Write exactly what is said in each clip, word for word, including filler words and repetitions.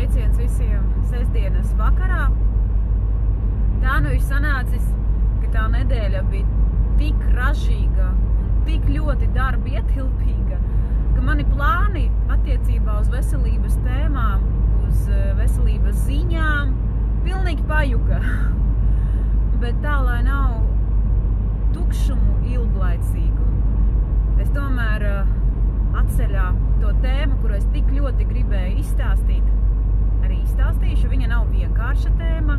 sveiciens visiem sestdienas vakarā. Tā nu ir sanācis, ka tā nedēļa bija tik ražīga un tik ļoti darba ietilpīga, ka mani plāni attiecībā uz veselības tēmām, uz veselības ziņām pilnīgi pajuka. Bet tā, lai nav tukšumu ilglaicīgu, es tomēr atceļā to tēmu, kuru es tik ļoti gribēju izstāstīt, arī izstāstīšu. Viņa nav vienkārša tēma,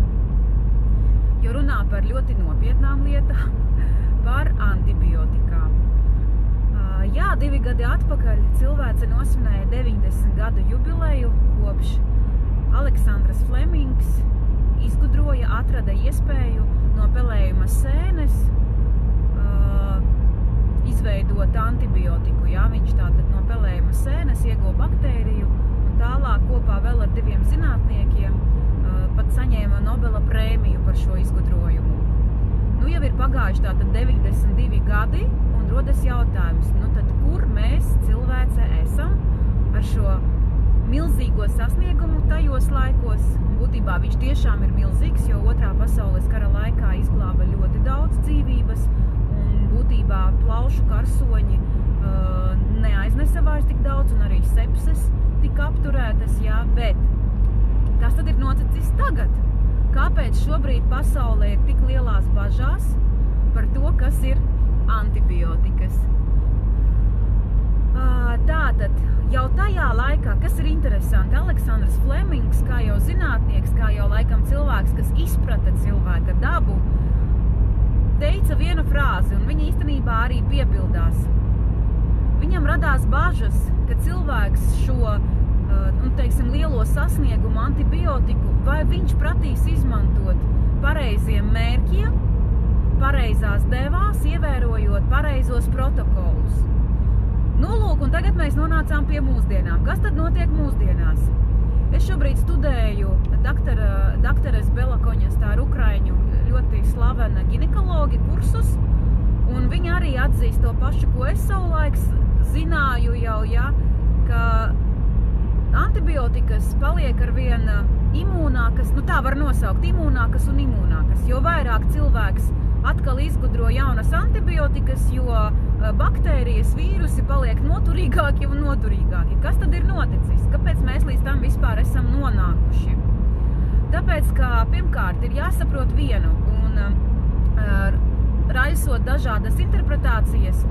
jo runā par ļoti nopietnām lietām, par antibiotikām. Jā, divi gadi atpakaļ cilvēce nosvinēja deviņdesmit gadu jubileju, kopš Aleksandrs Flemings izgudroja, atrada iespēju no pelējuma sēnes uh, izveidot antibiotiku. Jā, viņš tātad no pelējuma sēnes ieguva baktēriju un tālāk kopā vēl ar diviem zinātniekiem uh, pat saņēma Nobela prēmiju par šo izgudrojumu. Nu, jau ir pagājuši tātad deviņdesmit divi gadi un rodas jautājums, nu tad kur mēs cilvēce esam ar šo milzīgo sasniegumu tajos laikos? Būtībā viņš tiešām ir milzīgs, jo otrā pasaules kara laikā izglāba ļoti daudz dzīvības un būtībā plaušu karsoņi uh, neaiznesa vairs tik daudz un arī sepses tika apturētas, jā, bet kas tad ir noticis tagad? Kāpēc šobrīd pasaulē ir tik lielās bažās par to, kas ir antibiotikas? Tātad, jau tajā laikā, kas ir interesanti, Aleksandrs Flemings, kā jau zinātnieks, kā jau laikam cilvēks, kas izprata cilvēka dabu, teica vienu frāzi, un viņa īstenībā arī piepildās. Viņam radās bažas, ka cilvēks šo, nu, teiksim, lielo sasniegumu antibiotiku, vai viņš pratīs izmantot pareiziem mērķiem, pareizās devās, ievērojot pareizos protokolus. Nu, lūk, un tagad mēs nonācām pie mūsdienām. Kas tad notiek mūsdienās? Es šobrīd studēju doktora, doktoras Belakoņas, tā ir ukraiņu ļoti slavena ginekologi kursus, un viņa arī atzīst to pašu, ko es savulaiks zināju jau, ja, ka antibiotikas paliek ar vien imūnākas, nu tā var nosaukt, imūnākas un imūnākas, jo vairāk cilvēks atkal izgudro jaunas antibiotikas, jo baktērijas, vīrusi paliek noturīgāki un noturīgāki. Kas tad ir noticis? Kāpēc mēs līdz tam vispār esam nonākuši? Tāpēc, ka pirmkārt ir jāsaprot vienu, un uh, raisot dažādas interpretācijas,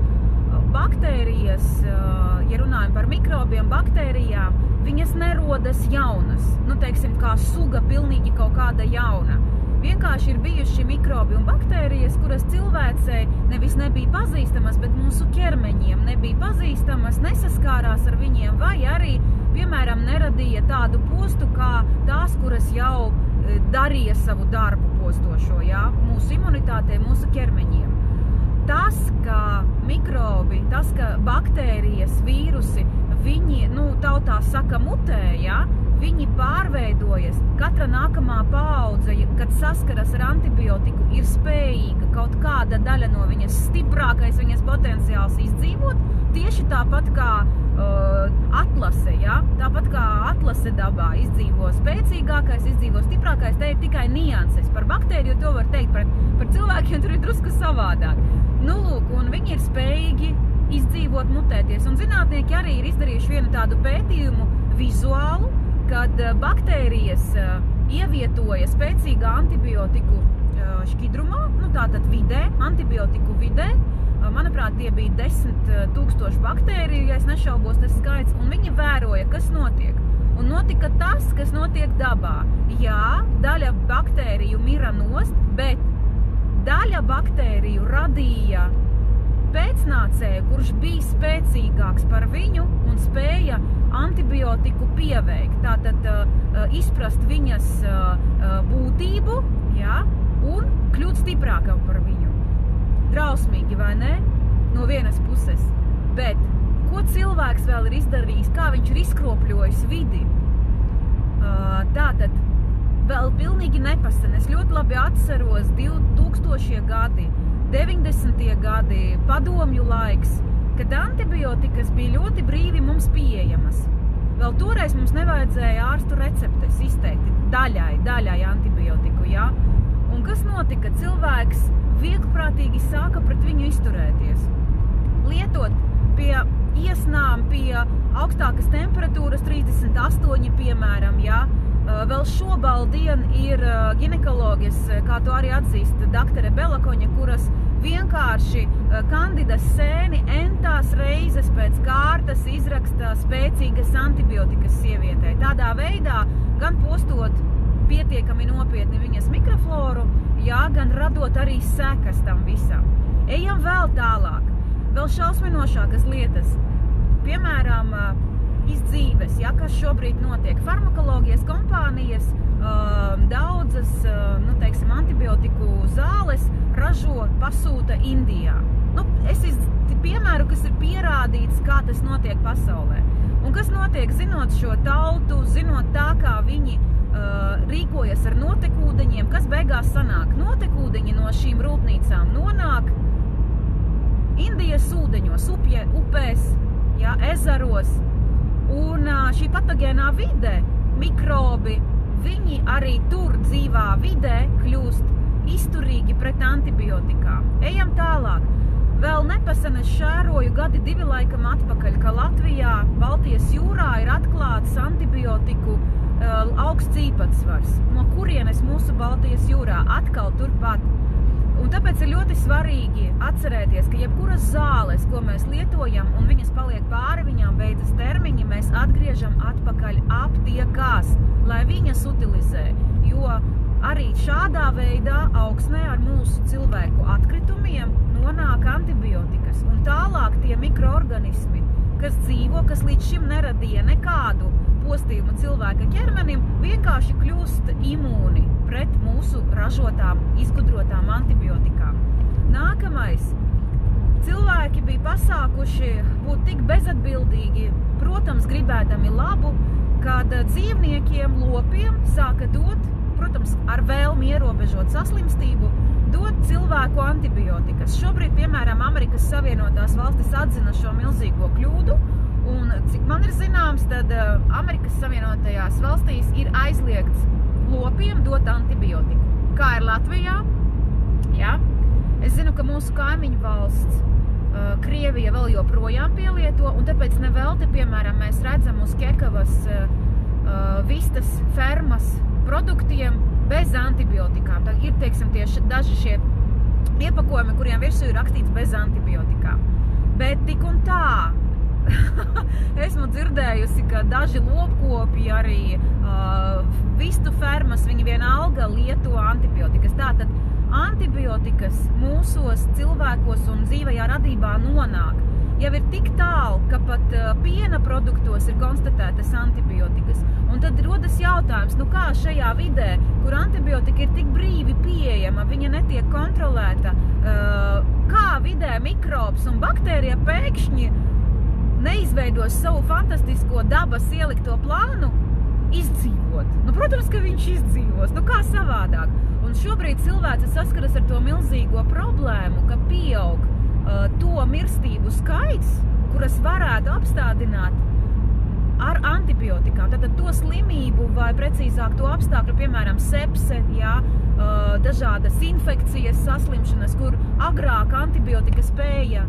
baktērijas, uh, ja runājam par mikrobiem, baktērijām, viņas nerodas jaunas, nu teiksim, kā suga pilnīgi kaut kāda jauna. Vienkārši ir bijuši mikrobi un baktērijas, kuras cilvēcei nevis nebija pazīstamas, bet mūsu ķermeņiem nebija pazīstamas, nesaskārās ar viņiem, vai arī, piemēram, neradīja tādu postu, kā tās, kuras jau darīja savu darbu postošo, jā, mūsu imunitātei, mūsu ķermeņiem. Tas, ka mikrobi, tas, ka baktērijas, vīrusi, viņi, nu, tautā saka mutē, jā, viņi pārveidojas, katra nākamā paudze, kad saskaras ar antibiotiku, ir spējīga kaut kāda daļa no viņas stiprākais, viņas potenciāls izdzīvot, tieši tāpat kā uh, atlase, ja? Tāpat kā atlase dabā izdzīvo spēcīgākais, izdzīvo stiprākais, te ir tikai nianses. Par baktēriju to var teikt, par, par cilvēkiem tur ir drusku savādāk. Nu, lūk, un viņi ir spējīgi izdzīvot, mutēties, un zinātnieki arī ir izdarījuši vienu tādu pētījumu vizuālu, kad baktērijas ievietoja spēcīgā antibiotiku šķidrumā, nu tātad vidē, antibiotiku vidē. Manuprāt, tie bija desmit tūkstoši baktēriju, ja es nešaubos tas skaits, un viņi vēroja, kas notiek. Un notika tas, kas notiek dabā. Jā, daļa baktēriju mira nost, bet daļa baktēriju radīja pēcnācēju, kurš bija spēcīgāks par viņu un spēja antibiotiku pieveikt. Tātad uh, izprast viņas uh, būtību, jā, un kļūt stiprākam par viņu. Drausmīgi, vai ne? No vienas puses. Bet ko cilvēks vēl ir izdarījis, kā viņš ir izkropļojis vidi? Uh, tātad vēl pilnīgi nepasen. Es ļoti labi atceros divtūkstošie gadi, deviņdesmitie gadi, padomju laiks, kad antibiotikas bija ļoti brīvi mums pieejamas. Vēl toreiz mums nevajag nevajadzēja ārstu receptes izteikti daļai, daļai antibiotiku, jā. Un kas notika? Cilvēks vieglprātīgi sāka pret viņu izturēties. Lietot pie iesnām, pie augstākas temperatūras, trīsdesmit astoņi, piemēram, jā. Vēl šobaldien ir ginekoloģis, kā to arī atzīst daktare Belakoņa, kuras vienkārši kandidas sēni entās reizes pēc kārtas izraksta spēcīgas antibiotikas sievietei. Tādā veidā gan postot pietiekami nopietni viņas mikrofloru, jā, gan radot arī sekas tam visam. Ejam vēl tālāk, vēl šausminošākas lietas. Piemēram, izdzīves, ja, kas šobrīd notiek. Farmakoloģijas kompānijas uh, daudzas, uh, nu, teiksim, antibiotiku zāles ražo, pasūta Indijā. Nu, es izdi piemēru, kas ir pierādīts, kā tas notiek pasaulē. Un kas notiek, zinot šo tautu, zinot tā, kā viņi uh, rīkojas ar notekūdeņiem, kas beigās sanāk? Notekūdeņi no šīm rūpnīcām nonāk Indijas ūdeņos, upje, upēs, ja, ezaros. Un šī patogēnā vide, mikrobi, viņi arī tur dzīvā vidē kļūst izturīgi pret antibiotikām. Ejam tālāk. Vēl nepesen es šēroju gadi divi laikam atpakaļ, ka Latvijā, Baltijas jūrā ir atklāts antibiotiku uh, augsts īpatsvars. No kurienes mūsu Baltijas jūrā? Atkal turpat. Un tāpēc ir ļoti svarīgi atcerēties, ka jebkuras zāles, ko mēs lietojam, un viņas paliek pāri, viņām beidzas termiņi, mēs atgriežam atpakaļ aptiekās, lai viņas utilizē. Jo arī šādā veidā augsnē ar mūsu cilvēku atkritumiem nonāk antibiotikas. Un tālāk tie mikroorganismi, kas dzīvo, kas līdz šim neradīja nekādu postījumu cilvēka ķermenim, vienkārši kļūst imūni pret mūsu ražotām, izgudrotām antibiotikām. Nākamais. Cilvēki bija pasākuši būt tik bezatbildīgi, protams, gribēdami labu, kad dzīvniekiem, lopiem sāka dot, protams, ar vēlmi ierobežot saslimstību, dot cilvēku antibiotikas. Šobrīd, piemēram, Amerikas Savienotās valstis atzina šo milzīgo kļūdu, un cik man ir zināms, tad Amerikas Savienotajās valstīs ir aizliegts lopiem dot antibiotiku. Kā ir Latvijā? Jā. Es zinu, ka mūsu kaimiņu valsts, uh, Krievija, vēl joprojām pielieto, un tāpēc nevelti, piemēram, mēs redzam uz Kekavas uh, vistas fermas produktiem bez antibiotikām. Tad ir, teiksim, tieši daži šie iepakojumi, kuriem virsū ir rakstīts bez antibiotikām. Bet tik un tā, esmu dzirdējusi, ka daži lopkopi arī uh, vistu fermas, viņi vienalga lieto antibiotikas. Tātad antibiotikas mūsos cilvēkos un dzīvajā radībā nonāk. Jau ir tik tālu, ka pat uh, piena produktos ir konstatētas antibiotikas. Un tad rodas jautājums, nu kā šajā vidē, kur antibiotika ir tik brīvi pieejama, viņa netiek kontrolēta, uh, kā vidē mikrobs un baktērija pēkšņi neizveidos savu fantastisko dabas ielikto plānu izdzīvot. Nu, protams, ka viņš izdzīvos. Nu, kā savādāk? Un šobrīd cilvēks saskaras ar to milzīgo problēmu, ka pieaug uh, to mirstību skaits, kuras varētu apstādināt ar antibiotikām. Tātad to slimību vai precīzāk to apstākļu, piemēram, sepse, jā, uh, dažādas infekcijas, saslimšanas, kur agrāk antibiotika spēja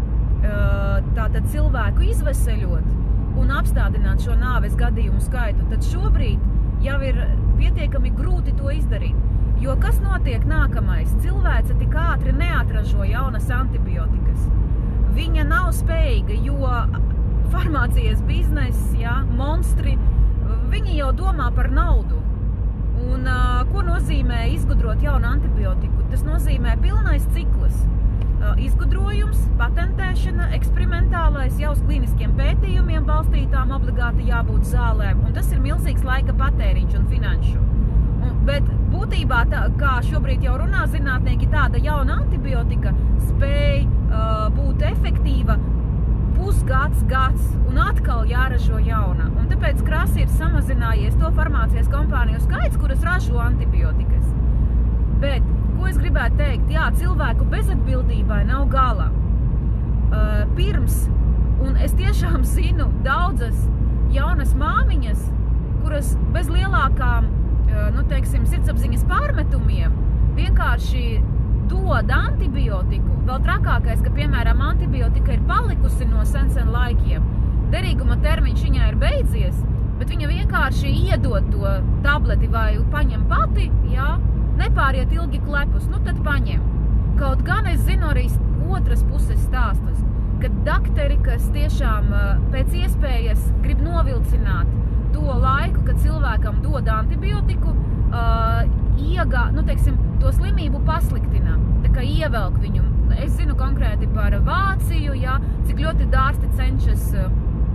tātad cilvēku izveseļot un apstādināt šo nāves gadījumu skaitu, tad šobrīd jau ir pietiekami grūti to izdarīt. Jo kas notiek nākamais? Cilvēce tik ātri neatražo jaunas antibiotikas. Viņa nav spējīga, jo farmācijas bizness, jā, monstri, viņi jau domā par naudu. Un uh, ko nozīmē izgudrot jaunu antibiotiku? Tas nozīmē pilnais cikls. Izgudrojums, patentēšana, eksperimentālais, jau uz klīniskiem pētījumiem balstītām obligāti jābūt zālēm, un tas ir milzīgs laika patēriņš un finanšu. Un, bet būtībā, tā, kā šobrīd jau runā zinātnieki, tāda jauna antibiotika spēj uh, būt efektīva pusgads, gads, un atkal jāražo jauna. Un tāpēc krasi ir samazinājies to farmācijas kompāniju skaits, kuras ražo antibiotikas. Bet ko es gribētu teikt? Jā, cilvēku bezatbildībai nav gala. Uh, pirms, un es tiešām zinu daudzas jaunas māmiņas, bez lielākām, nu, teiksim, sirdsapziņas pārmetumiem vienkārši dod antibiotiku. Vēl trakākais, ka, piemēram, antibiotika ir palikusi no sen sen laikiem. Derīguma termiņš viņai ir beidzies, bet viņa vienkārši iedod to tableti vai paņem pati, jā, nepāriet ilgi klepus, nu tad paņem. Kaut gan es zinu arī otras puses stāstus, kad dakteri, kas tiešām pēc iespējas grib novilcināt to laiku, kad cilvēkam dod antibiotiku, uh, iegā, nu, teiksim, to slimību pasliktina, tā kā ievelk viņu. Es zinu konkrēti par Vāciju, jā, cik ļoti dārsti cenšas uh,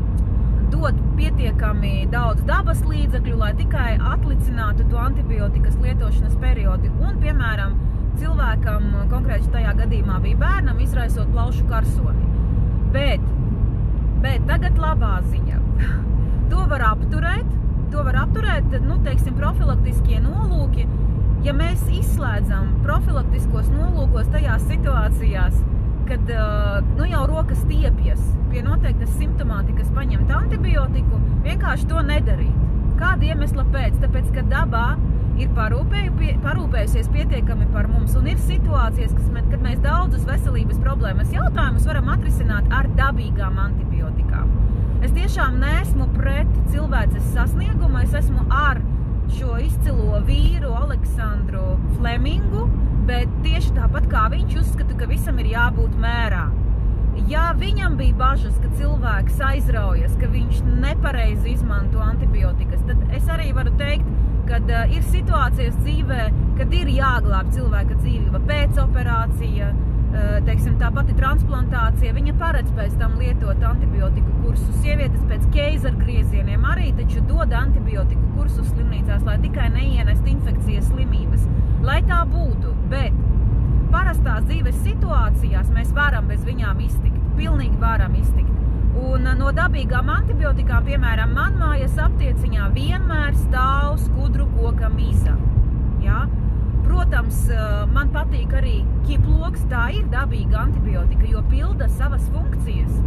dot pietiekami daudz dabas līdzekļu, lai tikai atlicinātu to antibiotikas lietošanas periodu. Un, piemēram, cilvēkam, konkrēti tajā gadījumā bija bērnam, izraisot plaušu karsoni. Bet, bet tagad labā ziņa. To var apturēt, to var apturēt, nu, teiksim, profilaktiskie nolūki. Ja mēs izslēdzam profilaktiskos nolūkos tajās situācijās, kad nu, jau rokas stiepjas pie noteiktas simptomātikas paņemt antibiotiku, vienkārši to nedarīt. Kāda iemesla pēc? Tāpēc, ka dabā ir parūpēju, parūpējusies pietiekami par mums un ir situācijas, kad mēs daudzus veselības problēmas jautājumus varam atrisināt ar dabīgām antibiotikām. Es tiešām neesmu pret cilvēces sasniegumu, es esmu ar šo izcilo vīru Aleksandru Flemingu, bet tieši tāpat kā viņš uzskata, ka visam ir jābūt mērā. Ja viņam bija bažas, ka cilvēks aizraujas, ka viņš nepareizi izmanto antibiotikas, tad es arī varu teikt, kad uh, ir situācijas dzīvē, kad ir jāglāb cilvēka dzīvība pēc operācija, uh, teiksim, tā pati transplantācija, viņa paredz pēc tam lietot antibiotiku kursu. Sievietes pēc keizargriezieniem arī taču dod antibiotiku kursu slimnīcās, lai tikai neienest infekcijas slimības. Lai tā būtu, bet parastās dzīves situācijās mēs varam bez viņām iztikt, pilnīgi varam iztikt. Un no dabīgām antibiotikām, piemēram, man mājas aptieciņā vienmēr stāv skudru koka miza. Ja? Protams, man patīk arī ķiploks, tā ir dabīga antibiotika, jo pilda savas funkcijas.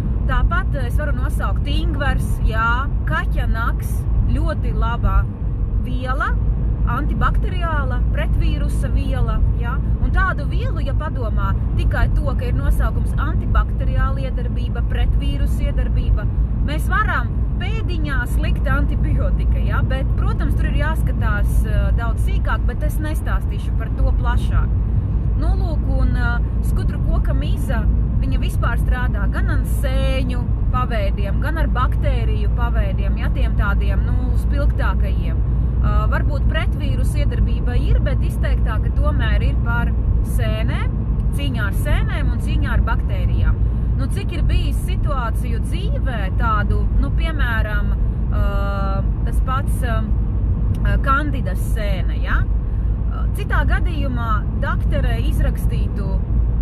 Tāpat es varu nosaukt ingvers, jā, kaķanaks, ļoti labā viela, antibakteriāla, pretvīrusa viela, ja? Un tādu vielu, ja padomā tikai to, ka ir nosaukums antibakteriāla iedarbība, pretvīrusa iedarbība, mēs varam pēdiņās likt antibiotika, ja? Bet, protams, tur ir jāskatās uh, daudz sīkāk, bet es nestāstīšu par to plašāk. Nu, lūk, un uh, skudru koka miza, viņa vispār strādā gan ar sēņu paveidiem, gan ar baktēriju paveidiem, ja tiem tādiem, nu, spilgtākajiem. Uh, varbūt pretvīrusa iedarbība ir, bet izteiktāka tomēr ir par sēnēm, cīņā ar sēnēm un cīņā ar baktērijām. Nu, cik ir bijis situāciju dzīvē tādu, nu, piemēram, uh, tas pats uh, kandidas sēne, ja? Uh, citā gadījumā daktere izrakstītu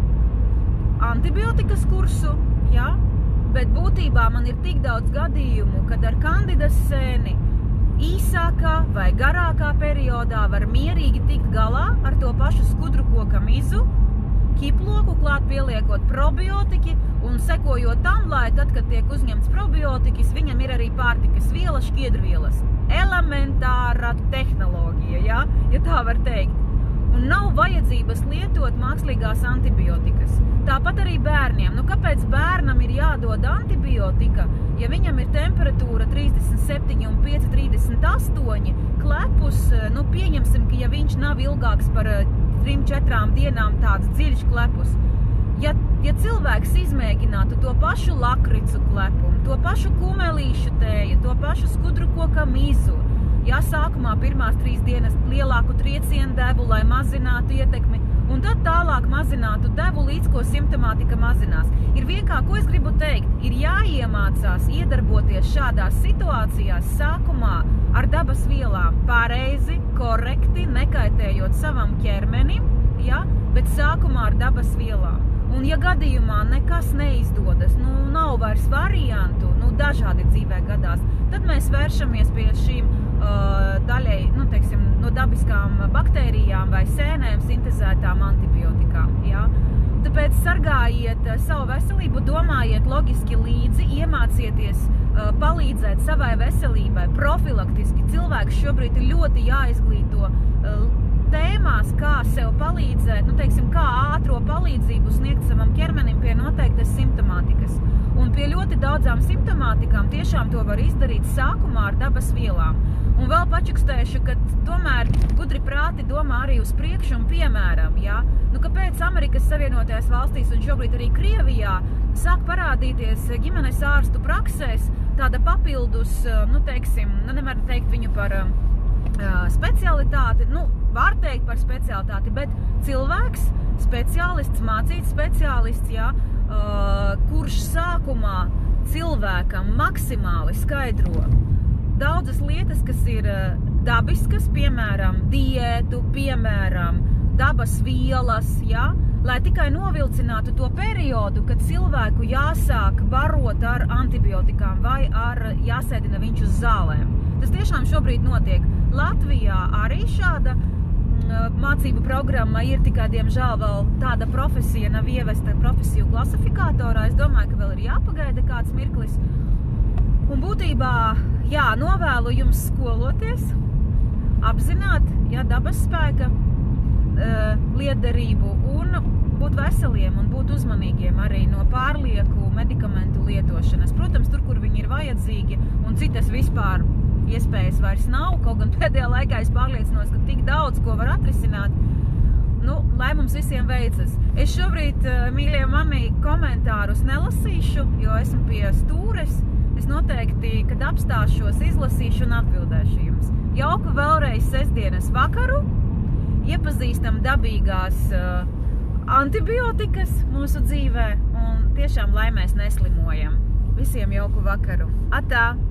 antibiotikas kursu, ja? Bet būtībā man ir tik daudz gadījumu, kad ar kandidas sēni īsākā vai garākā periodā var mierīgi tikt galā ar to pašu skudru koka mizu, ķiploku klāt pieliekot probiotiķi un sekojot tam, lai tad, kad tiek uzņemts probiotiķis, viņam ir arī pārtikas viela, šķiedrvielas. Elementāra tehnoloģija, ja? Ja tā var teikt. Un nav vajadzības lietot mākslīgās antibiotikas. Tāpat arī bērniem. Nu, kāpēc bērnam ir jādod antibiotika, ja viņam ir temperatūra trīsdesmit septiņi un pieci trīsdesmit astoņi, klepus, nu, pieņemsim, ka ja viņš nav ilgāks par trim četrām dienām tāds dziļš klepus. Ja, ja cilvēks izmēģinātu to pašu lakricu klepumu, to pašu kumelīšu tēju, to pašu skudru koka mizu, ja sākumā pirmās trīs dienas lielāku triecienu devu, lai mazinātu ietekmi, un tad tālāk mazinātu devu, līdz ko simptomātika mazinās. Ir vienkārši, ko es gribu teikt, ir jāiemācās iedarboties šādās situācijās sākumā ar dabas vielām pareizi, korekti, nekaitējot savam ķermenim, ja, bet sākumā ar dabas vielām. Un ja gadījumā nekas neizdodas, nu nav vairs variantu, nu dažādi dzīvē gadās, tad mēs vēršamies pie šīm uh, daļai, nu teiksim, no dabiskām baktērijām vai sēnēm sintezētām antibiotikām, ja? Tāpēc sargājiet savu veselību, domājiet loģiski līdzi, iemācieties uh, palīdzēt savai veselībai, profilaktiski profilaktiski. Cilvēks šobrīd ir ļoti jāizglīto tēmās, kā sev palīdzēt, nu, teiksim, kā ātro palīdzību sniegt savam ķermenim pie noteiktas simptomātikas. Un pie ļoti daudzām simptomātikām tiešām to var izdarīt sākumā ar dabas vielām. Un vēl pačukstēšu, ka tomēr gudri prāti domā arī uz priekšu un piemēram, ja? Nu, kāpēc Amerikas Savienotajās valstīs un šobrīd arī Krievijā sāk parādīties ģimenes ārstu praksēs tāda papildus, nu, teiksim, nu, nevar teikt viņu par uh, specialitāti, nu, var teikt par specialitāti, bet cilvēks, speciālists, mācīts speciālists, ja, uh, kurš sākumā cilvēkam maksimāli skaidro daudzas lietas, kas ir dabiskas, piemēram, diētu, piemēram, dabas vielas, ja, lai tikai novilcinātu to periodu, kad cilvēku jāsāk barot ar antibiotikām vai ar jāsēdina viņš uz zālēm. Tas tiešām šobrīd notiek. Latvijā arī šāda mācību programma ir, tikai, diemžēl, vēl tāda profesija nav ievesta profesiju klasifikatorā. Es domāju, ka vēl ir jāpagaida kāds mirklis. Un būtībā, jā, novēlu jums skoloties, apzināt, jā, dabas spēka uh, lietderību un būt veseliem un būt uzmanīgiem arī no pārlieku medikamentu lietošanas. Protams, tur, kur viņi ir vajadzīgi un citas vispār iespējas vairs nav, kaut gan pēdējā laikā es pārliecinos, ka tik daudz, ko var atrisināt, nu, lai mums visiem veicas. Es šobrīd, mīļie mani, komentārus nelasīšu, jo esmu pie stūres. Es noteikti, kad apstāšos, izlasīšu un atbildēšu jums. Jauku vēlreiz sestdienas vakaru, iepazīstam dabīgās uh, antibiotikas mūsu dzīvē un tiešām, lai mēs neslimojam. Visiem jauku vakaru. Atā!